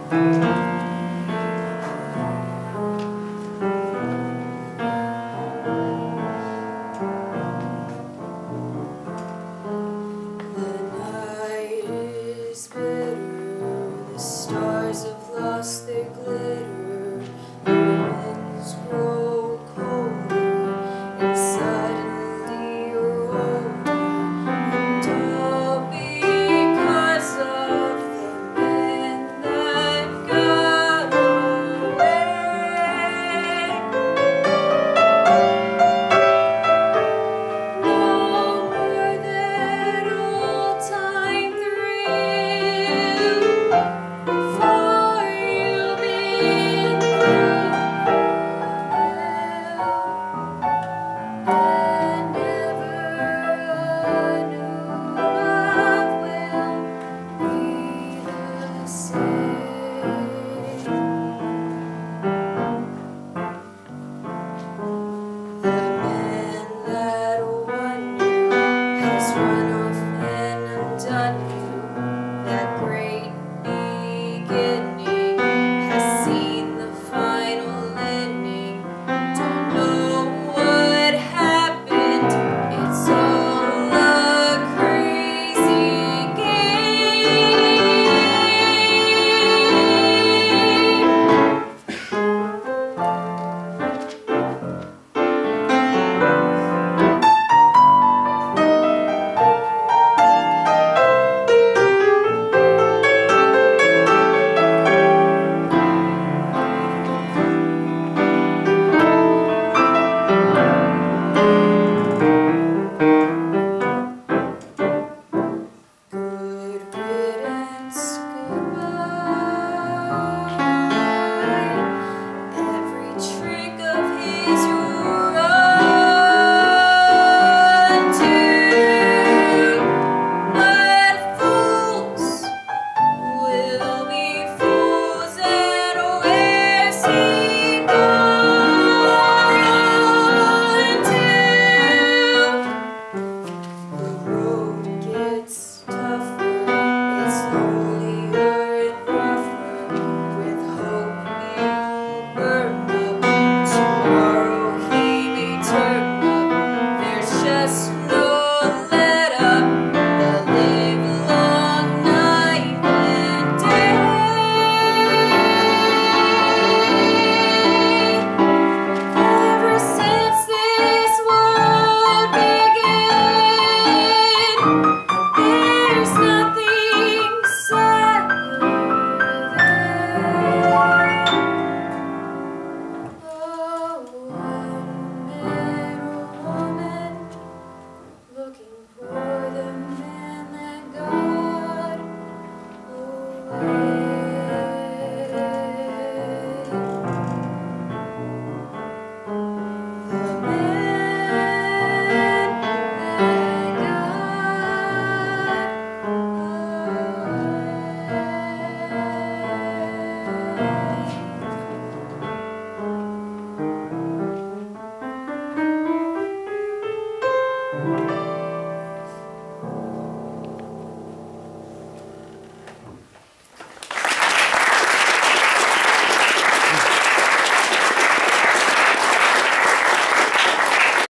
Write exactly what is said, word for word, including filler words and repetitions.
Stars have lost their glitter, the winds grow colder, and suddenly you're older, and all because of the men that got away. No more that old-time thrill. For you've been through and never a new love will be the same. The man that won you has run off and undone you. That great